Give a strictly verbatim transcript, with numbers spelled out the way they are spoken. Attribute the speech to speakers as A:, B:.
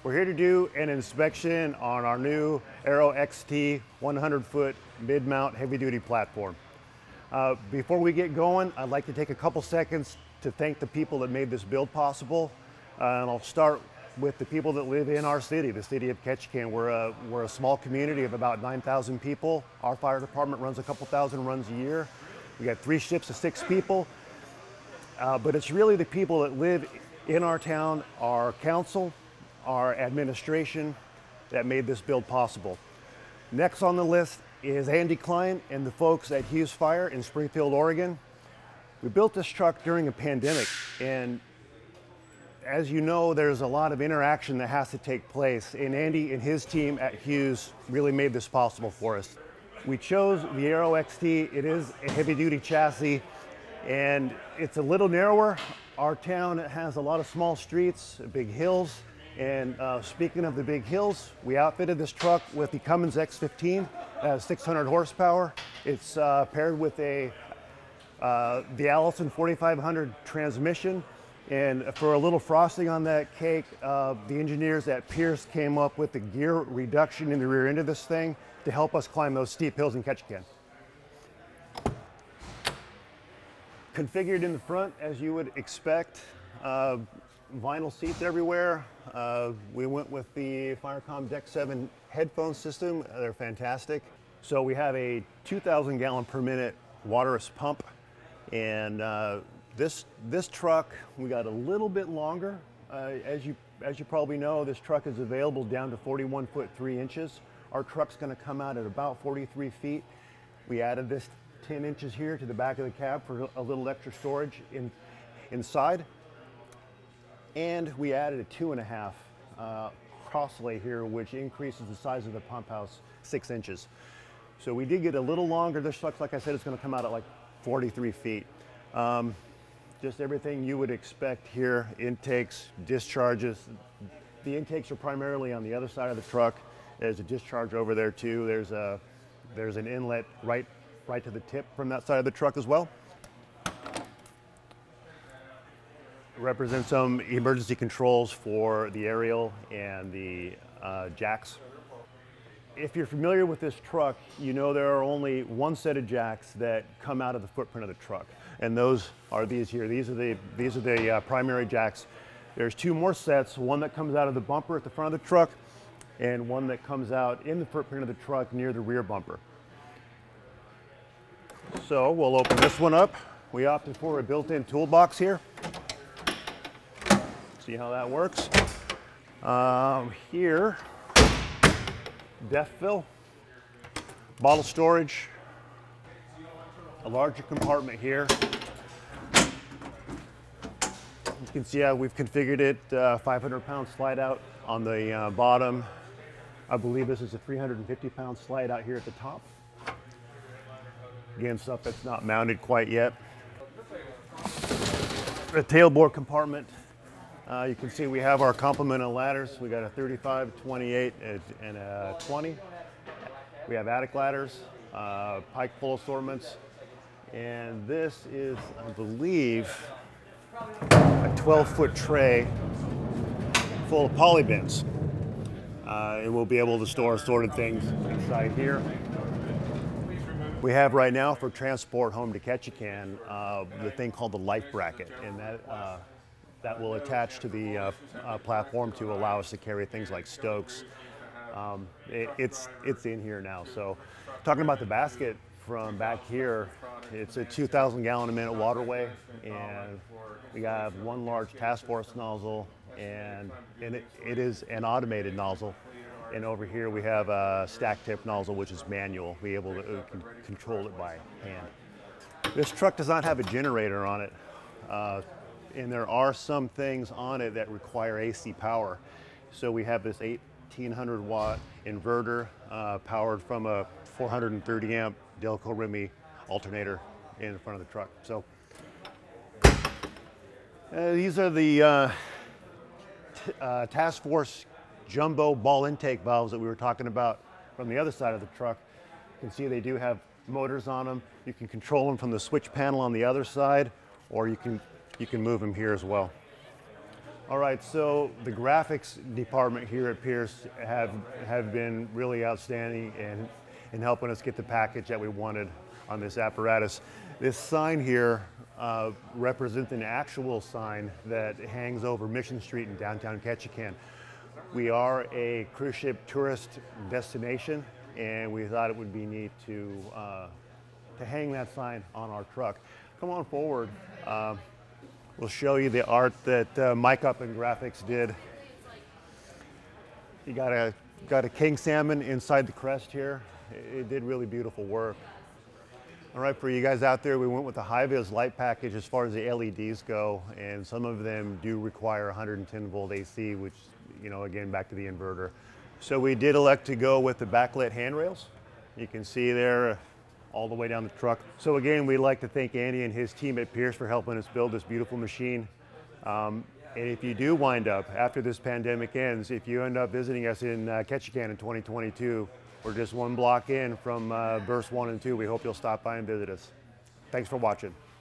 A: We're here to do an inspection on our new ArrowXT one hundred foot mid-mount heavy-duty platform. Uh, before we get going, I'd like to take a couple seconds to thank the people that made this build possible. Uh, and I'll start with the people that live in our city, the city of Ketchikan. We're a, we're a small community of about nine thousand people. Our fire department runs a couple thousand runs a year. We got three shifts of six people. Uh, but it's really the people that live in our town, our council, our administration, that made this build possible. Next on the list is Andy Klein and the folks at Hughes Fire in Springfield, Oregon. We built this truck during a pandemic, and as you know, there's a lot of interaction that has to take place, and Andy and his team at Hughes really made this possible for us. We chose the ArrowXT. It is a heavy-duty chassis, and it's a little narrower. Our town has a lot of small streets, big hills, and uh, speaking of the big hills, we outfitted this truck with the Cummins X fifteen, uh, six hundred horsepower. It's uh, paired with a uh, the Allison forty-five hundred transmission, and for a little frosting on that cake, uh, the engineers at Pierce came up with the gear reduction in the rear end of this thing to help us climb those steep hills in Ketchikan. Configured in the front, as you would expect, uh, vinyl seats everywhere. Uh, we went with the Firecom Deck seven headphone system. They're fantastic. So we have a two thousand gallon per minute Waterous pump, and uh, this this truck we got a little bit longer. Uh, as you as you probably know, this truck is available down to forty-one foot three inches. Our truck's going to come out at about forty-three feet. We added this ten inches here to the back of the cab for a little extra storage in inside. And we added a two and a half uh, crosslay here, which increases the size of the pump house six inches. So we did get a little longer. This truck, like I said, it's going to come out at like forty-three feet. Um, just everything you would expect here, intakes, discharges. The intakes are primarily on the other side of the truck. There's a discharge over there too. There's a there's an inlet right right to the tip from that side of the truck as well. Represents some emergency controls for the aerial and the uh, jacks. If you're familiar with this truck, you know there are only one set of jacks that come out of the footprint of the truck, and those are these here. These are the these are the uh, primary jacks. There's two more sets, one that comes out of the bumper at the front of the truck, and one that comes out in the footprint of the truck near the rear bumper. So we'll open this one up. We opted for a built-in toolbox here. See how that works. Um, here, depth fill, bottle storage, a larger compartment here. You can see how we've configured it, uh, five hundred pound slide out on the uh, bottom. I believe this is a three hundred fifty pound slide out here at the top. Again, stuff that's not mounted quite yet. The tailboard compartment. Uh, you can see we have our complement of ladders. We got a thirty-five, twenty-eight, and a twenty. We have attic ladders, uh, pike pole assortments, and this is, I believe, a twelve foot tray full of poly bins. Uh, and we'll be able to store assorted things inside here. We have right now for transport home to Ketchikan uh, the thing called the life bracket, and that. Uh, that will attach to the uh, uh, platform to allow us to carry things like stokes. Um, it, it's, it's in here now. So talking about the basket from back here, it's a two thousand gallon a minute waterway, and we have one large task force nozzle, and, and it, it is an automated nozzle. And over here we have a stack tip nozzle, which is manual. We're able to uh, control it by hand. This truck does not have a generator on it. Uh, And there are some things on it that require A C power. So we have this eighteen hundred watt inverter uh, powered from a four hundred thirty amp Delco Remy alternator in front of the truck. So uh, these are the uh, t uh, task force jumbo ball intake valves that we were talking about from the other side of the truck. You can see they do have motors on them. You can control them from the switch panel on the other side, or you can You can move them here as well. All right, so the graphics department here at Pierce have, have been really outstanding in, in helping us get the package that we wanted on this apparatus. This sign here uh, represents an actual sign that hangs over Mission Street in downtown Ketchikan. We are a cruise ship tourist destination, and we thought it would be neat to, uh, to hang that sign on our truck. Come on forward. Uh, we'll show you the art that uh, Mike Up in Graphics did. You got a, got a king salmon inside the crest here. It, it did really beautiful work. All right, for you guys out there, we went with the high-vis light package as far as the L E Ds go, and some of them do require one hundred ten volt A C, which, you know, again, back to the inverter. So we did elect to go with the backlit handrails. You can see there all the way down the truck. So again, we'd like to thank Andy and his team at Pierce for helping us build this beautiful machine. Um, and if you do wind up, after this pandemic ends, if you end up visiting us in uh, Ketchikan in twenty twenty-two, we're just one block in from uh, burst one and two. We hope you'll stop by and visit us. Thanks for watching.